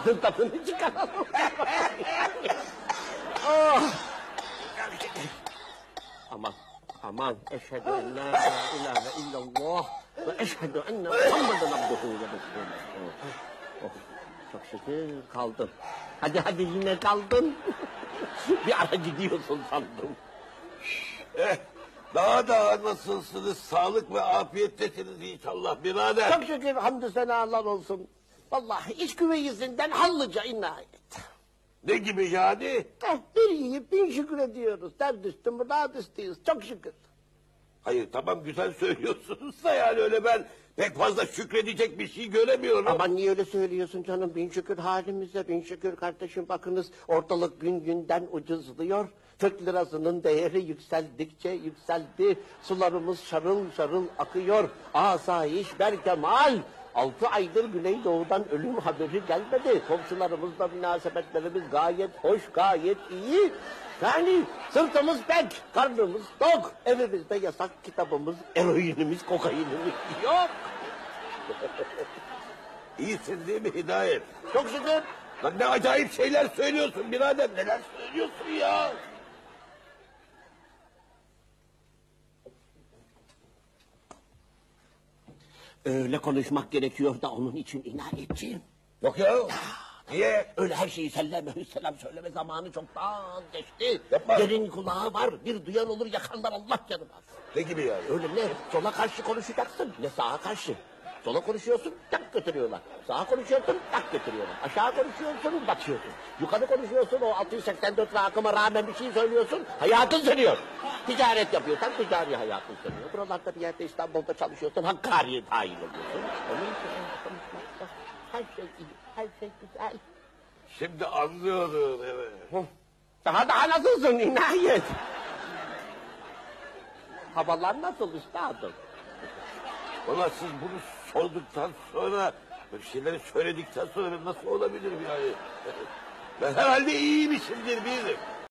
Tadını çıkaralım. Oh. Aman, eşhedü en la ilahe illallah ve eşhedü enne Muhammeden abduhu ve resuluhu. Oh, çok şükür kaldın. Hadi yine kaldın. Bir ara gidiyorsun sandım. Daha nasılsınız? Sağlık ve afiyettesiniz inşallah birader. Çok şükür hamdü senalar olsun. Vallahi iç güveyizinden hallıca inayet. Ne gibi yani? Bir yiyip bin şükür ediyoruz. Dert üstü murad üstüyüz. Çok şükür. Hayır tamam güzel söylüyorsunuz da yani öyle ben pek fazla şükredecek bir şey göremiyorum. Ama niye öyle söylüyorsun canım? Bin şükür halimize, bin şükür kardeşim. Bakınız ortalık gün günden ucuzluyor. Türk lirasının değeri yükseldikçe yükseldi. Sularımız şarıl şarıl akıyor. Asayiş berkemal. 6 aydır Güneydoğu'dan ölüm haberi gelmedi. Komşularımızla münasebetlerimiz gayet hoş, gayet iyi. Yani sırtımız pek, karnımız tok. Evimizde yasak kitabımız, eroinimiz, kokainimiz yok. İyisin değil mi Hidayet? Çok şükür. Lan ne acayip şeyler söylüyorsun birader. Neler söylüyorsun ya? Öyle konuşmak gerekiyor da onun için inayetçiyim. Yok ya. Niye? Öyle her şeyi selam söyleme zamanı çoktan geçti. Yapma. Yerin kulağı var, bir duyan olur yakarlar Allah canım alsın. Ne gibi yani? Öyle ne sola karşı konuşacaksın ne sağa karşı. Sola konuşuyorsun tak götürüyorlar. Sağa konuşuyorsun tak götürüyorlar. Aşağı konuşuyorsun batıyorsun. Yukarı konuşuyorsun o 684 rakıma rağmen bir şey söylüyorsun. Hayatın sönüyor. Ticaret yapıyorsan ticari hayatın sönüyor. Buralarda bir yerde İstanbul'da çalışıyorsun Hakkari'ye dahil oluyorsun. Onun için konuşmakta her şey iyi, her şey güzel. Şimdi anlıyorum evet. Daha nasılsın inayet? Havalar nasıl üstadım? Valla siz bunu sorduktan sonra, böyle şeyleri söyledikten sonra nasıl olabilir yani? Ben herhalde iyiymişimdir bilirim.